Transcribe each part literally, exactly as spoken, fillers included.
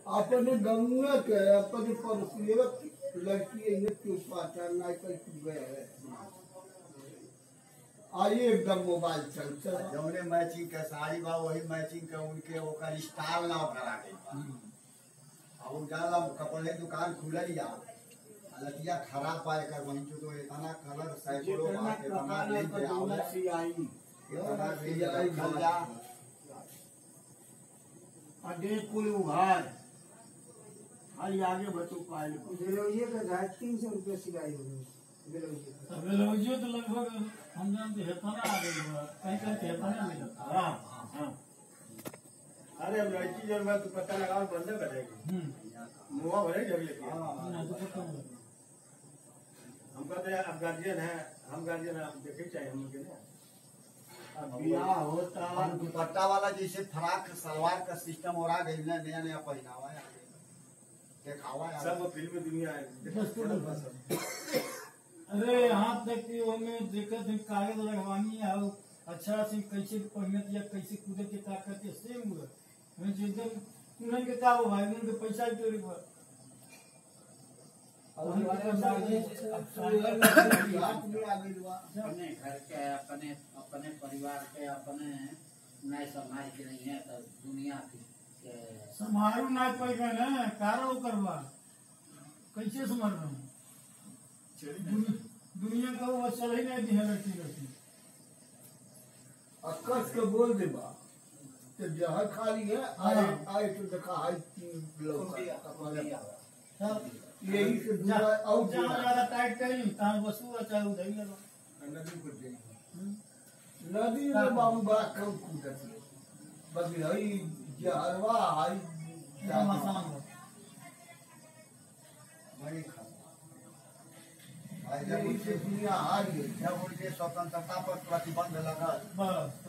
अपने गंगा के अपने पड़ोसियों लड़की इन्हें क्यों पाचा ना कहीं गए है आइए एकदम मोबाइल चलता है जौने मैचिंग के साड़ी बा वही मैचिंग के उनके ओकर स्टाइल ना करा गई अब जाला कपड़े दुकान खुलैया लतिया खराब पाए कर वहीं जो इतना कलर सैकड़ों बात इतना ले के आवला सी आई इतना ले आई खजा अडे कोई उघार हर आगे बचो पाए बेलौजिया का घाट तीन सौ रुपये सिलाई हो गई बेलौजिया बेलौजिया तो लगभग हम जानते हेतना आ गई है कहीं कहीं हेतना मिलता हाँ हाँ अरे अब लड़की जब मैं तो पता लगा बंद कर देगी मुआ भरे जब लेके हम कहते हैं अब गार्जियन है हम गार्जियन आप देखे चाहिए हम लोग ना अब ब्याह होता और दुपट्टा वाला जैसे फ्रॉक सलवार का सिस्टम हो रहा गई ना नया नया पहनावा है दिखावा है सब फिल्म दुनिया है अरे यहाँ तक कि हमें दिक्कत है कागज लगवानी है अच्छा से कैसे पहनत या कैसे कूदे के का करते सेम हुआ मैं एकदम उन्हें के का भाई उन्हें के पैसा क्यों रे अपने घर के अपने अपने परिवार के अपने नए समाज के नहीं है तो दुनिया की समारू ना कोई ना कारो करवा कैसे समझ रहे हैं दुनिया का वो चल ही नहीं दी है लड़की लड़की अक्कस के बोल दे बा तो जहाँ खाली है आए आए तो देखा है लोग यही से दूसरा और जहाँ ज्यादा टाइट कहीं कहाँ वसूल चाहे उधर ही लगा नदी को दे नदी में बाबू बा कम कूदती बस यही जहरवा हाई आसान हो बड़ी खराब जब उनसे दुनिया हार गई जब उनके स्वतंत्रता पर प्रतिबंध लगा बस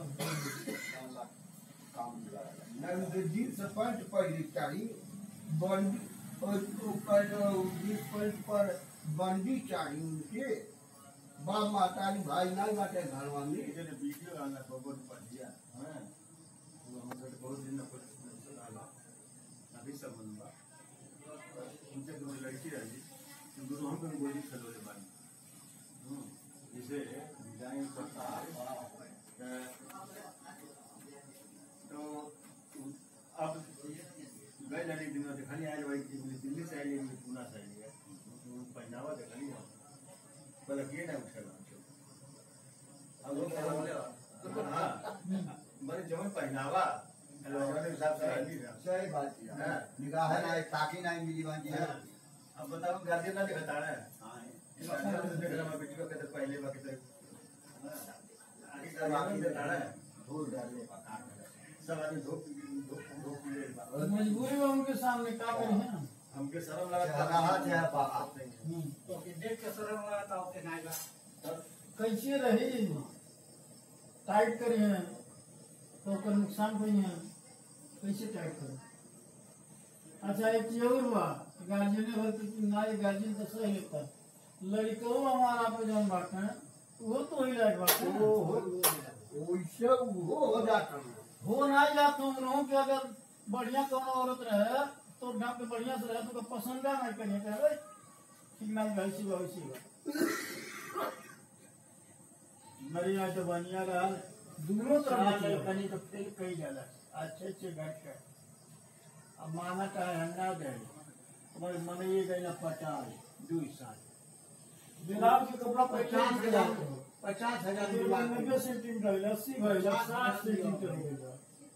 काम लगा न जींस पैंट पहले चाहिए बंडी और ऊपर जींस पैंट पर बंडी चाहिए उनके बा मातारी भाई नहीं बाटे घरवा में इधर वीडियो आना तो बहुत बढ़िया है वो हम लोग बहुत दिन में कुछ आला अभी सब बनवा उनसे दो लड़की रही दोनों हम लोग बोली चलो ले बानी जैसे डिजाइन करता है तो अब गए लड़ी दिन में दिखानी आए भाई दिल्ली से आई है पूना से आई है पहनावा दिखानी है पहले किए ना उठेगा अब वो हाँ मैंने जवन पहनावा सही बात है निगाह ना ताकि ना मिली बाकी है अब बताओ गार्जियन ना दिखाता है देख रहा मैं वीडियो के तो पहले बाकी तो आगे का बाकी दिखाता है धूल डाले सब आदमी धूप धूप धूप ले मजबूरी में उनके सामने क्या करें हैं हमके शर्म लगा रहा है बाबा तो देख के शर्म लगाता हो के नाइगा कैसे रही टाइट करें हैं तो कर नुकसान कोई है कैसे टाइट करें अच्छा एक चीज और हुआ गार्जियन होते ना गार्जियन तो सही लगता लड़कों हमारा पे जौन बात है वो तो ही लायक बात है वो वैसे वो हो जाता हो ना या तुम लोगों के अगर बढ़िया कौन औरत रहे तो ढंग पे बढ़िया से रहे तो पसंद नहीं करिए कहे ठीक ना वैसी वैसी मेरी यहाँ तो बनिया रहा दोनों तरफ कहीं तो फिर कहीं ज्यादा अच्छे अच्छे घट के अब माना चाहे हंडा दे हमारे मन ये गए ना पचास दो साल बिलाव के कपड़ा पचास हजार पचास हजार नब्बे सेंटीमीटर अस्सी भाई साठ सेंटीमीटर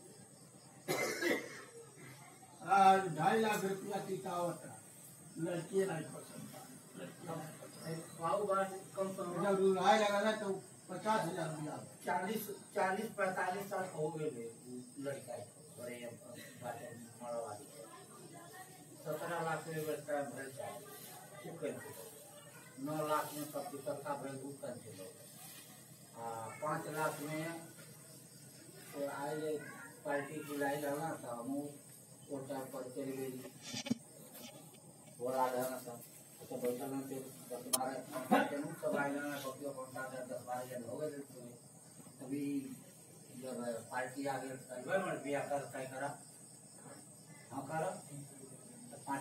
ढाई लाख रुपया की कावत लड़की नहीं पसंद बाबू बात कम से कम जब रुलाए लगा ना तो पचास हजार रुपया चालीस चालीस पैंतालीस साल हो गए लड़का बड़े बातें मरवादी सत्रह लाख में बचता है भर चाहिए नौ लाख में सब सत्ता भर कर चलो पाँच लाख में तो आए पार्टी बुलाई रहना था हम कोटा पर चली गई बोला रहना था तो बैठा ना थे तुम्हारे सब आए रहना पतियों कोटा दस बारह जन हो गए अभी जब पार्टी आ गई बिया कर तय करा हाँ करा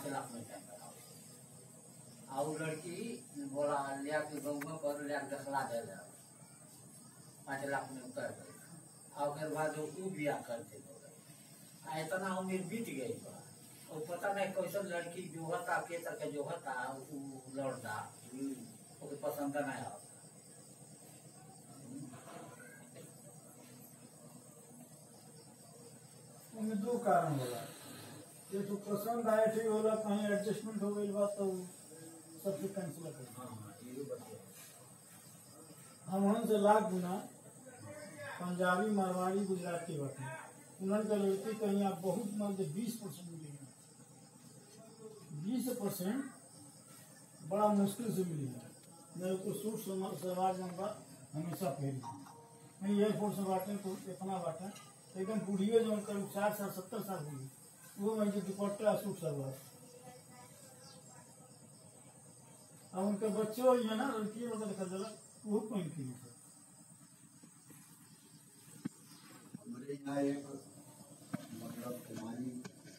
पाँच लाख में टेंडर आओ और लड़की बोला लिया के गौवा पर लिया के दखला दे रहा पाँच लाख में उतर गई और फिर बाद वो बिया करते लोग इतना उम्र बीत गई बा और पता नहीं कैसे लड़की जो होता के तक जो होता वो लौटा ओके पसंद नहीं आता उनमें दो कारण होला ये तो पसंद आए ठीक होला कहीं एडजस्टमेंट हो गई बात तो सबसे कैंसिल कर हाँ ये बच्चे हम उनसे लाख गुना पंजाबी मारवाड़ी गुजराती बातें उन्होंने का लड़की कहीं आप बहुत मतलब बीस परसेंट मिलेगी बीस परसेंट बड़ा मुश्किल से मिलेगा मैं उसको सूट सलवार जंगा हमेशा पहनी मैं एयरफोर्स में बांटे तो इतना बांटे एकदम बूढ़ियो जो करीब साठ साल सत्तर साल हुई वो मैं जो दुपट्टा सूट सलवार अब उनके बच्चे ही है ना लड़की वगैरह देखा जला वो पहन की हमारे यहाँ एक मतलब कुमारी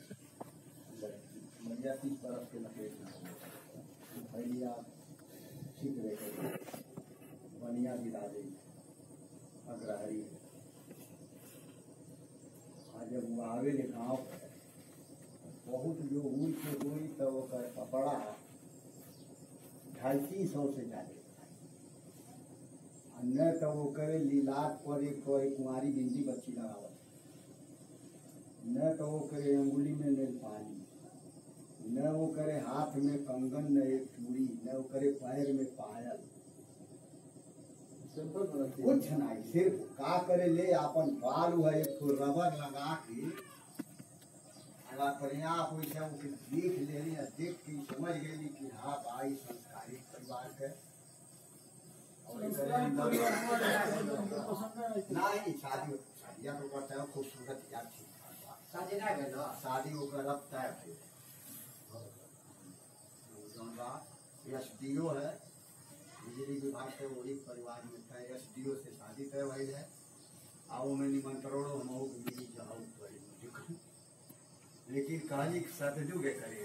मरिया की तरफ के लपेट भैया ठीक रहे बनिया गिरा दी अग्रहरी आज जब वो आवे ले गाँव बहुत जो ऊँच से हुई तो वो कपड़ा ढाई तीन सौ से ज्यादा न तो वो करे लीलाट पर एक कोई कुंवारी बिंदी बच्ची लगावत न तो वो करे अंगुली में नेल पानी न वो करे हाथ में कंगन न एक चूड़ी न वो करे पैर में पायल कुछ नहीं सिर्फ का करे ले अपन बाल है एक तो रबर लगा के अगर परिया कोई से वो देख ले रही है देख के समझ गई कि हाँ भाई संस्कारी परिवार के नहीं शादी शादियाँ तो करता है खूबसूरत यार ठीक ठाक शादी नहीं भेल शादी वो रखता है एस डी ओ है बिजली विभाग से वही परिवार में था एस डी ओ से शादी तय हुई है आओ में निमंत्रण हम मिली जाओ लेकिन कहानी सतजुग करे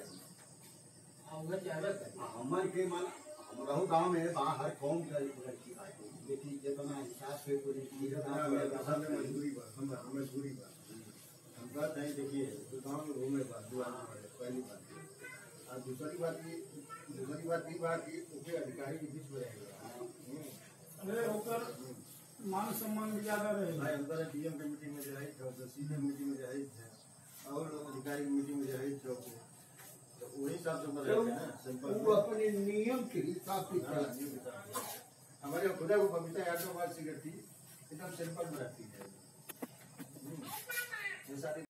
हमन के मन हम रहू गाँव में बाहर कौन लड़की आई लेकिन जितना हिसाब से मजबूरी बात मजबूरी बात हम बात नहीं देखिए तो गाँव में घूमे बात दो आना पहली बात और दूसरी बात की दूसरी बात ये बात की उसके अधिकारी के बीच में रहेगा अरे होकर मान सम्मान ज्यादा रहेगा अंदर डीएम के मीटिंग में जाए थे सीनियर मीटिंग में जाए थे और अधिकारी की मीटिंग में जाए थे तो वही हिसाब से बनाते हैं सिंपल वो अपने नियम के हिसाब से चलते हैं। हमारे खुदा को बबीता यादव बात सी करती एकदम सिंपल में रखती है जैसा